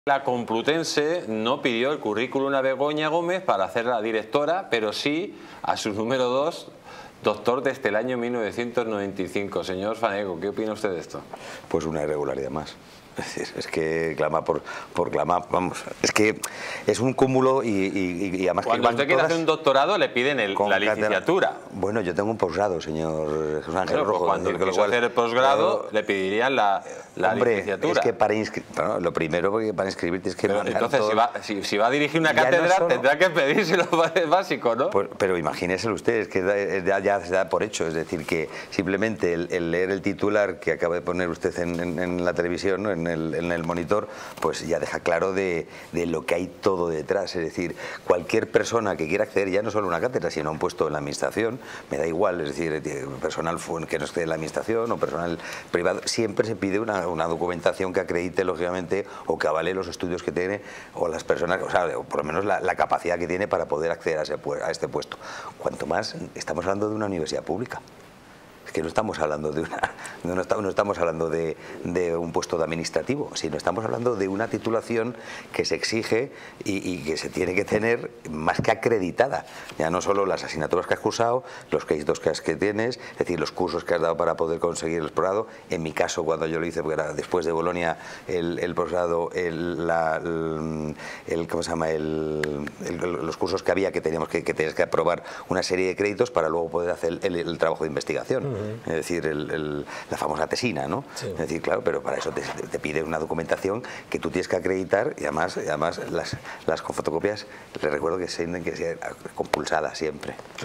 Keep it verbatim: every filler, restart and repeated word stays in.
La Complutense no pidió el currículum a Begoña Gómez para hacerla directora, pero sí a su número dos, doctor desde el año mil novecientos noventa y cinco. Señor Fanego, ¿qué opina usted de esto? Pues una irregularidad más. Es decir, es que clama por, por clamar, vamos, es que es un cúmulo y, y, y además Cuando que usted quiere hacer un doctorado le piden el, la licenciatura. Bueno, yo tengo un posgrado, señor Jesús Ángel Claro, Rojo. pues cuando quiso hacer el posgrado le pedirían la, la hombre, licenciatura. Es que para inscribir, bueno, lo primero que para inscribirte es que... Pero entonces todo... si, va, si, si va a dirigir una cátedra no solo... tendrá que pedírselo básico, ¿no? Pues, pero imagínese usted, es que ya, ya se da por hecho, es decir, que simplemente el, el leer el titular que acaba de poner usted en, en, en la televisión, ¿no? en, el, en el monitor, pues ya deja claro de, de lo que hay todo detrás. Es decir, cualquier persona que quiera acceder ya no solo a una cátedra, sino a un puesto en la administración, me da igual, es decir, personal que no esté en la administración o personal privado, siempre se pide una, una documentación que acredite, lógicamente, o que avale los estudios que tiene o las personas, o sea, o por lo menos la, la capacidad que tiene para poder acceder a, ese, a este puesto. Cuanto más, estamos hablando de una universidad pública. Que no estamos hablando de una no estamos, no estamos hablando de, de un puesto de administrativo, sino estamos hablando de una titulación que se exige y, y que se tiene que tener más que acreditada, ya no solo las asignaturas que has cursado, los créditos que, has, que tienes, es decir, los cursos que has dado para poder conseguir el posgrado. En mi caso, cuando yo lo hice, porque era después de Bolonia, el, el posgrado, el, la, el, el, ¿cómo se llama? El, el, los cursos que había que teníamos que, que tenías que aprobar una serie de créditos para luego poder hacer el, el, el trabajo de investigación. Uh-huh. Es decir, el, el, la famosa tesina, ¿no? Sí. Es decir, claro, pero para eso te, te pide una documentación que tú tienes que acreditar y además, y además las, las fotocopias, les recuerdo que sean, que sean compulsadas siempre.